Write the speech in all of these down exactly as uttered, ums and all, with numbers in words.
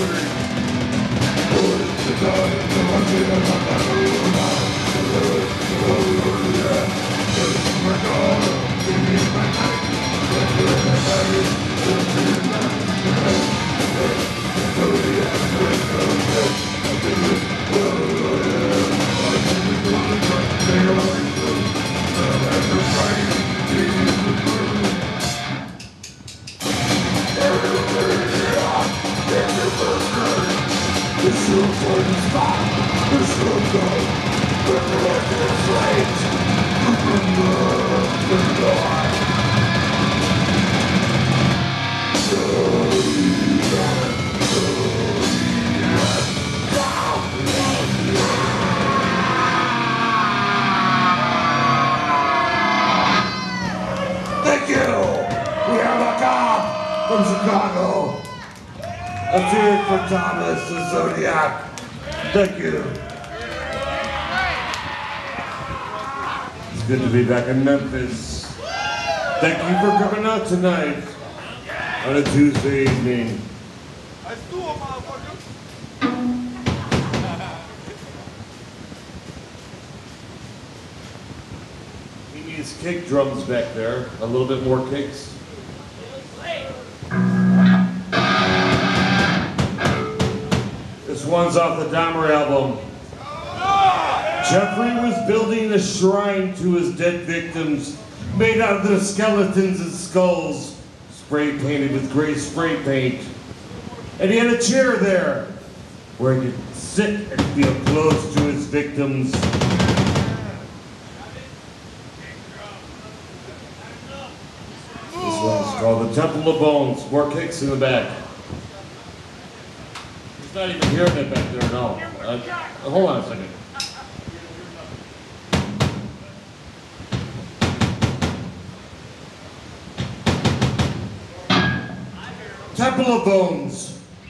Thank you! We are Macabre from Chicago. Let's hear it for Thomas the Zodiac. Thank you. It's good to be back in Memphis. Thank you for coming out tonight on a Tuesday evening. He needs kick drums back there. A little bit more kicks. This one's off the Dahmer album. Jeffrey was building a shrine to his dead victims, made out of their skeletons and skulls, spray painted with gray spray paint. And he had a chair there where he could sit and feel close to his victims. This one's called the Temple of Bones. More kicks in the back. He's not even hearing it back there, no. Uh, hold on a second. Temple of Bones.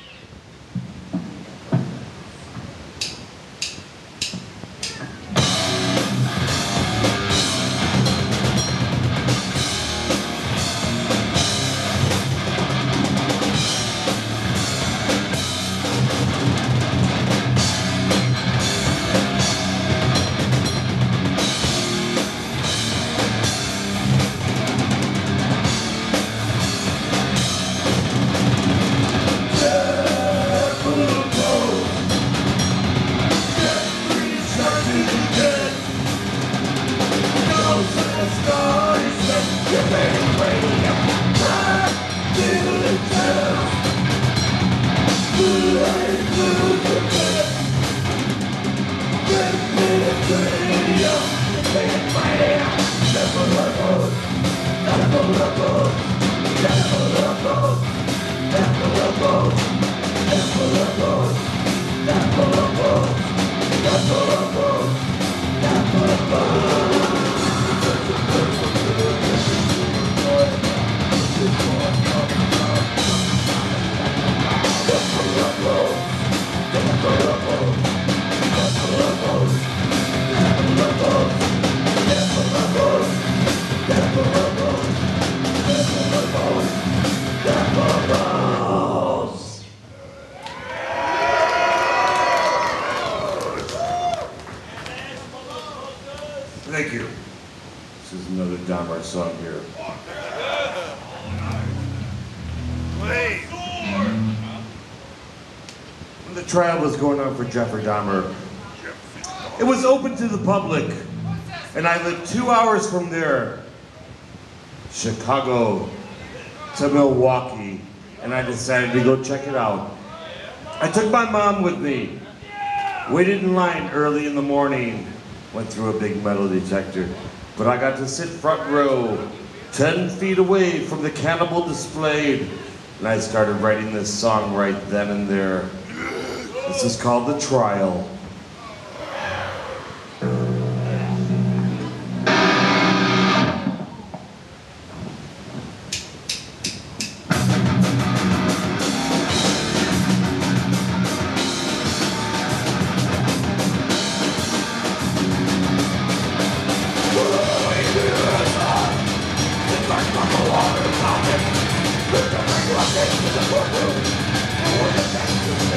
Thank you. This is another Dahmer song here. When the trial was going on for Jeffrey Dahmer, it was open to the public, and I lived two hours from there, Chicago to Milwaukee, and I decided to go check it out. I took my mom with me, waited in line early in the morning, went through a big metal detector, but I got to sit front row, ten feet away from the cannibal displayed, and I started writing this song right then and there. This is called The Trial. We're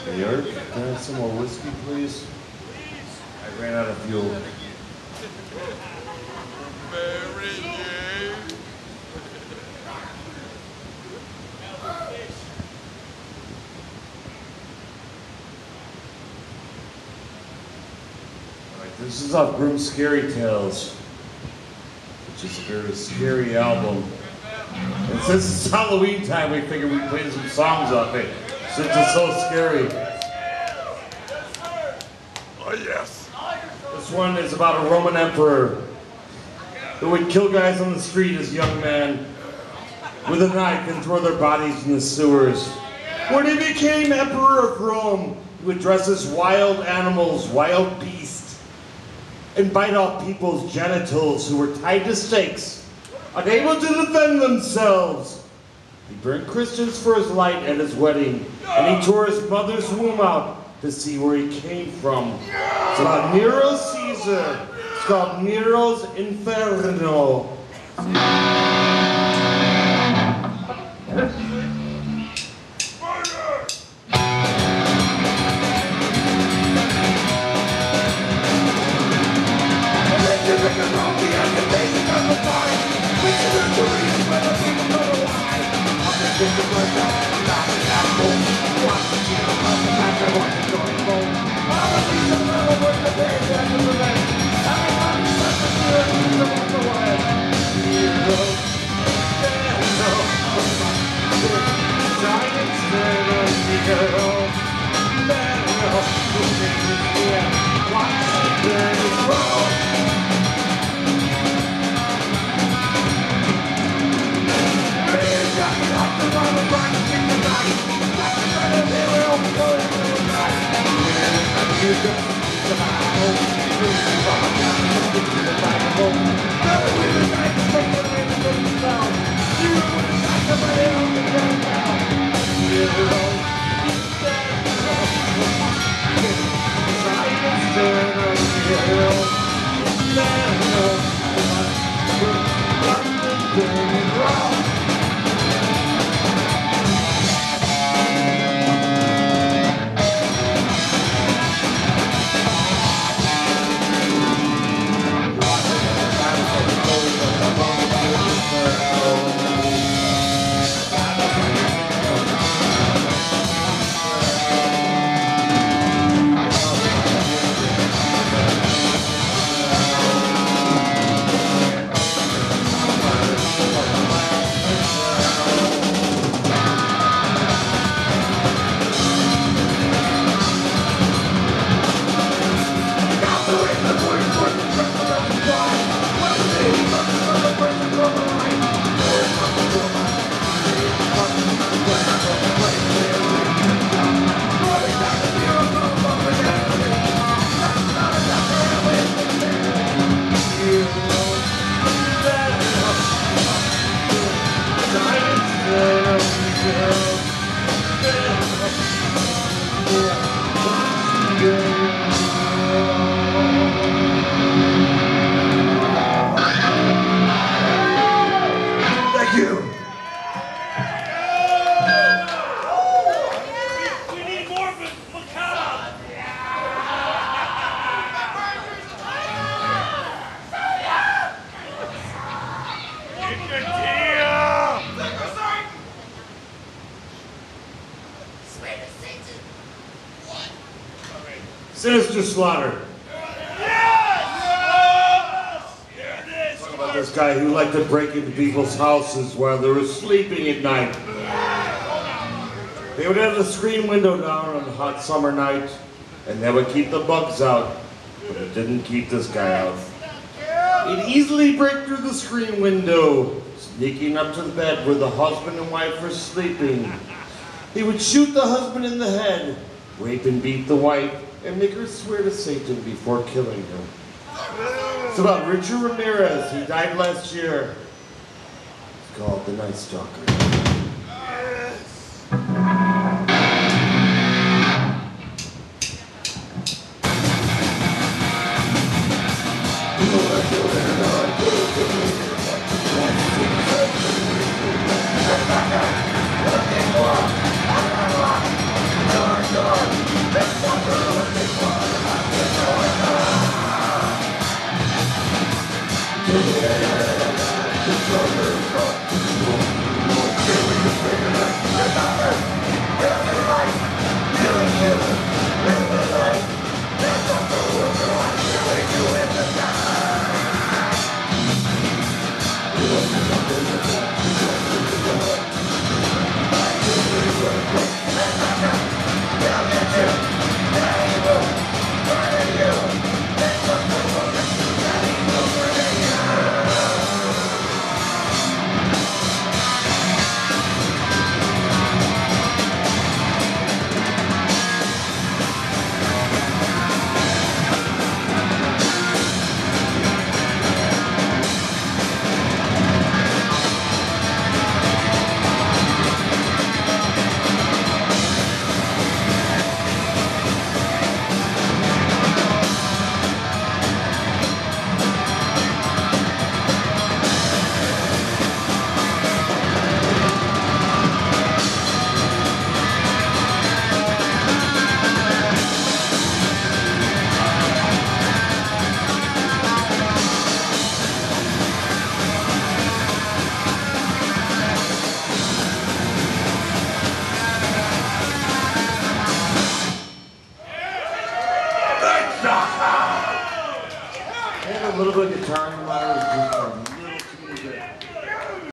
New York, can I have some more whiskey, please? I ran out of fuel. Alright, this is off Grimm's Scary Tales, which is a very scary album. And since it's Halloween time, we figured we'd play some songs off it, since it's so scary. Oh, yes. This one is about a Roman emperor who would kill guys on the street as a young man with a knife and throw their bodies in the sewers. When he became emperor of Rome, he would dress as wild animals, wild beasts, and bite off people's genitals who were tied to stakes, unable to defend themselves. He burned Christians for his light at his wedding, and he tore his mother's womb out to see where he came from. It's about Nero Caesar. It's called Nero's Inferno. Thank you. We need more of Macabre. Sinister Slaughter. Yes! Yes! Talk about this guy who liked to break into people's houses while they were sleeping at night. They would have the screen window down on a hot summer night, and that would keep the bugs out, but it didn't keep this guy out. He'd easily break through the screen window, sneaking up to the bed where the husband and wife were sleeping. He would shoot the husband in the head, rape and beat the wife, and make her swear to Satan before killing her. It's about Richard Ramirez. He died last year. It's called The Night Stalker. Yes. little bit of guitar in my